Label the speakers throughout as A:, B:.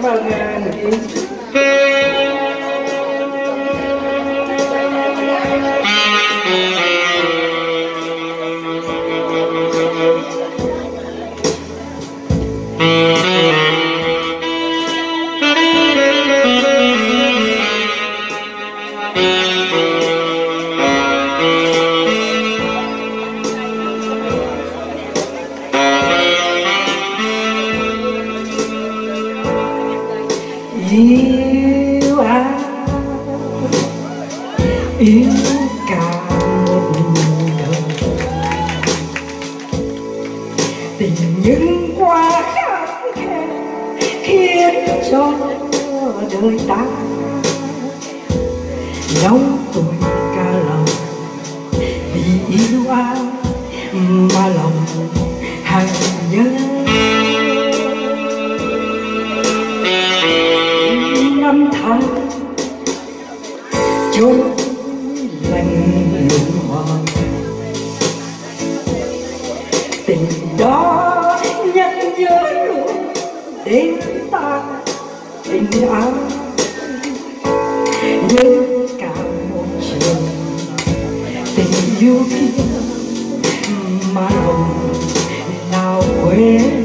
A: ơn người yêu.
B: Yêu ai yêu cả một đời, tình những quá khắc khe khiến cho đời ta đau tuổi cả lòng. Vì yêu ai mà lòng hàng nhớ, năm tháng trôi lạnh lùng hoài. Tình đó nhắc nhớ luôn đến ta tình ai, nhớ cả một trường tình yêu kia mà lòng nào quên.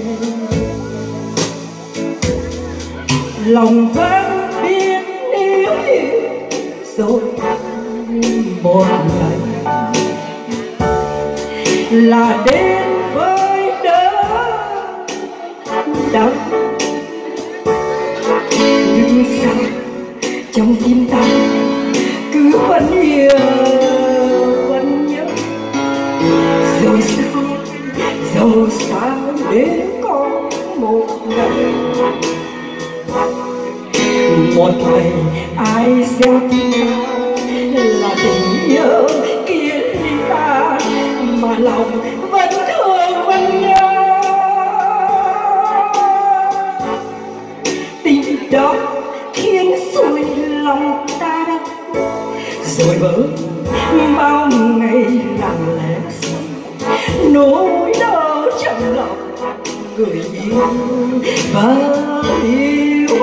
B: Lòng vẫn biết yêu rồi một lần là đến với đớn đau. Nhưng sao trong tim ta cứ vẫn yêu vẫn nhớ, rồi sao đến có một ngày ai gieo tin ta là tình yêu kia ly ta, mà lòng vẫn thương vẫn nhớ. Tình đó khiến xuôi lòng ta đau, rồi vỡ bao ngày lặng lẽ nỗi đau trong lòng người yêu và yêu.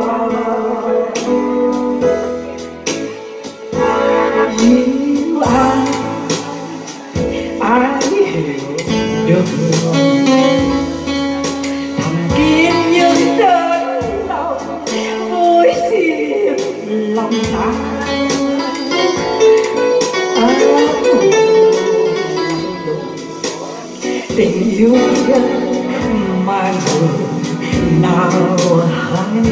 B: Yêu ai hiểu được thầm kín những đớn đau với riêng lòng ta. Tình yêu mà người nào hay.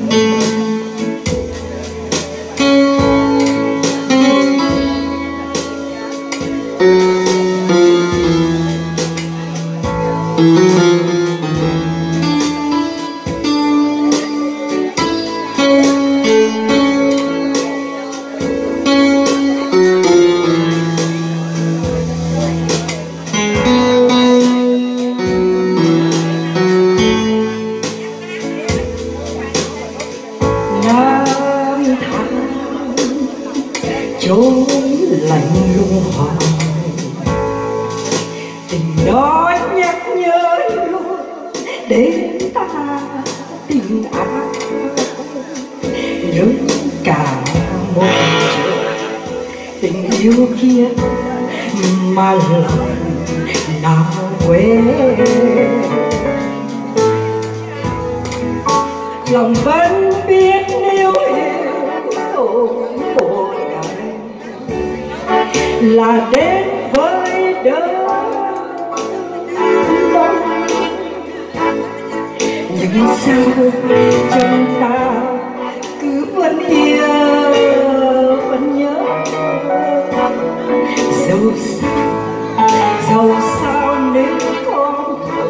B: Năm tháng trôi lạnh lùng hoài, tình đó nhắc nhớ luôn đến ta tình ai, nhớ cả một trời tình yêu kia mà lòng nào quên. Lòng vẫn biết yêu một ngày là đến với đớn đau. Nhưng sao trong ta cứ vẫn yêu vẫn nhớ, dẫu sao nếu có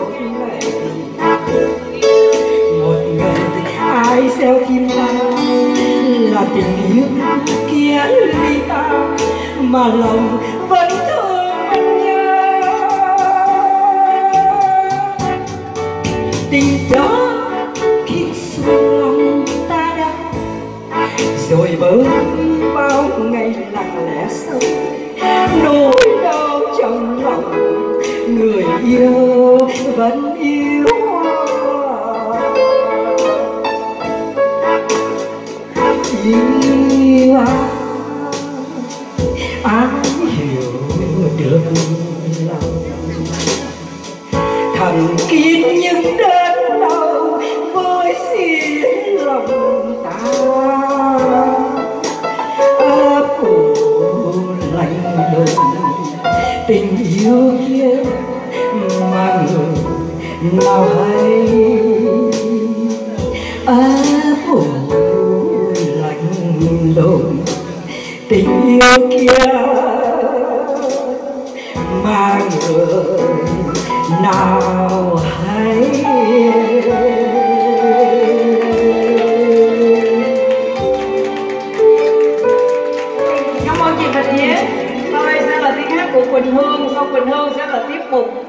B: một ngày ai gieo tim ta là tình yêu kia ly ta, mà lòng vẫn thương vẫn nhớ. Tình đó khi xuôi lòng ta đau, rồi bớt bao ngày lặng lẽ sâu nỗi đau trong lòng người yêu vẫn yêu. lòng. Thầm kín những đớn đau với xiên lòng ta, ấp ủ lạnh lùng tình yêu kia mà người nào hay. Ấp ủ lạnh lùng tình yêu kia mà người nào hay.
A: Cảm ơn chị Bình Yến. Sau đây sẽ là tiếng hát của Quỳnh Hương, sau Quỳnh Hương sẽ là tiết mục